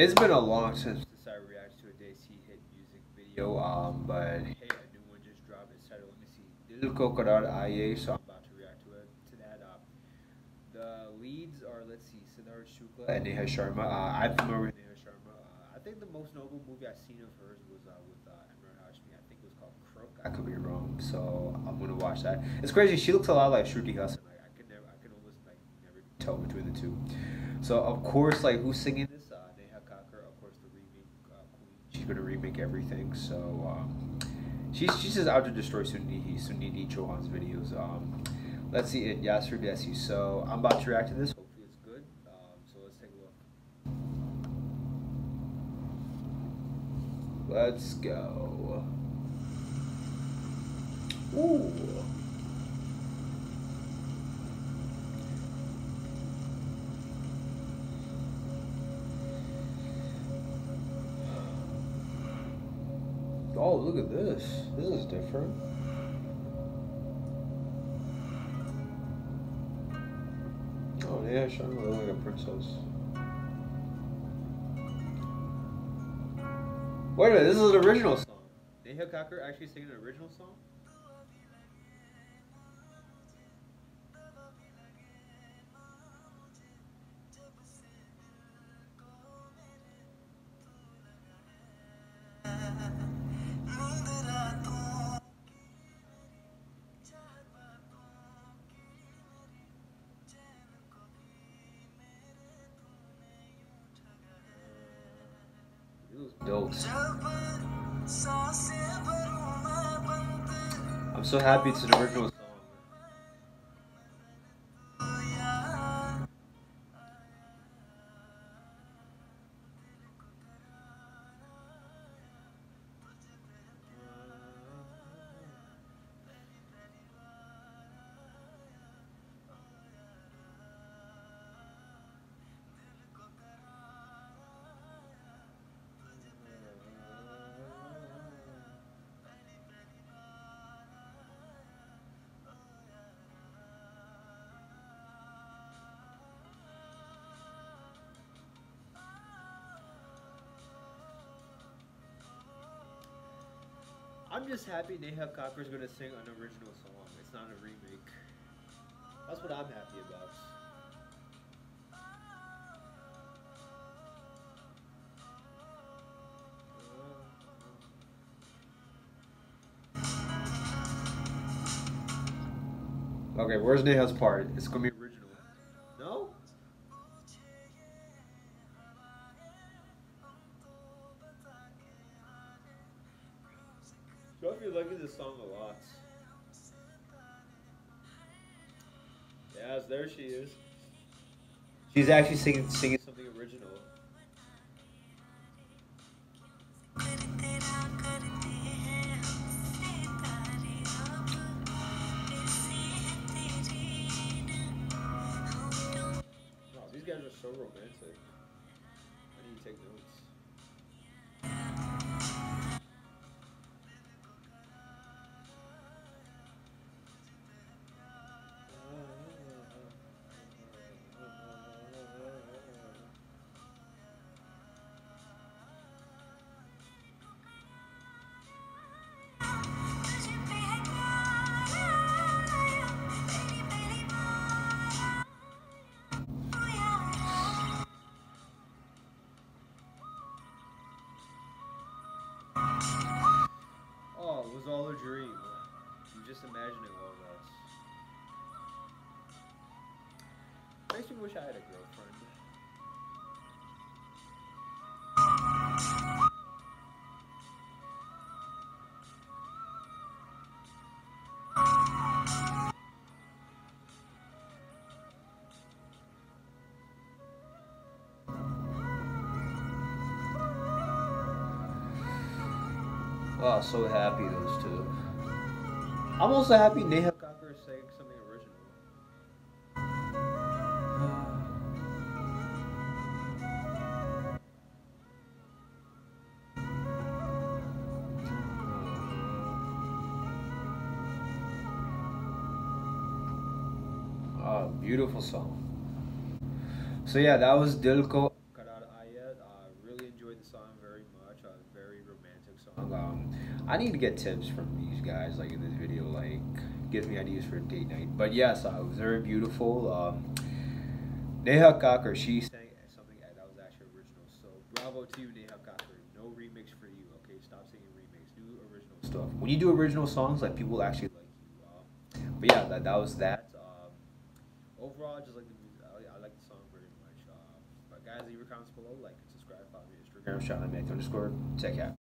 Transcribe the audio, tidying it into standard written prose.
it's been a long since I reacted to a Desi hit music video. But hey, a new one just dropped. It's titled, let me see, Dil Ko Karar Aaye. So I'm about to react to it. To that, the leads are, let's see, Siddharth Shukla and Neha Sharma. I'm familiar with Neha Sharma. I think the most notable movie I've seen of hers was with Imran Hashmi. I think it was called Crook. I could be wrong, so I'm gonna watch that. It's crazy. She looks a lot like Shruti Hassan. Like I could almost like never tell between the two. So of course, like who's singing this? Neha Kakkar, of course, the remake queen. She's gonna remake everything. So she's just out to destroy Sunidhi Chauhan's videos. Let's see it. Yasser Desi. So I'm about to react to this. Hopefully it's good. So let's take a look. Let's go. Ooh. Oh, look at this. This is different. Oh, yeah, Sharma looks like a princess. Wait a minute, this is an original song. Neha Kakkar actually singing an original song? It was dope. I'm so happy it's an original song. I'm just happy Neha Kakkar is gonna sing an original song. It's not a remake. That's what I'm happy about. Okay, where's Neha's part? It's gonna be original. No? So if you're liking this song a lot. Yes, there she is. She's actually singing something original. Wow, these guys are so romantic. I need to take notes. Oh, it was all a dream. I'm just imagining all that. Makes me wish I had a girlfriend. Oh, so happy those two. I'm also happy Neha Kakkar is saying something original. Oh, beautiful song. So yeah, that was Dil Ko Karar Aaye. Really I need to get tips from these guys, like in this video, like gives me ideas for a date night. But yes, it was very beautiful. Neha Kakkar, she sang something that was actually original. So bravo to you, Neha Kakkar. No remix for you, okay? Stop singing remix. Do original stuff. When you do original songs, like people actually like you. But yeah, that was that. Overall, I just like the music. I like the song very much. But guys, leave your comments below, like and subscribe, follow me on Instagram, Sean underscore. Take care.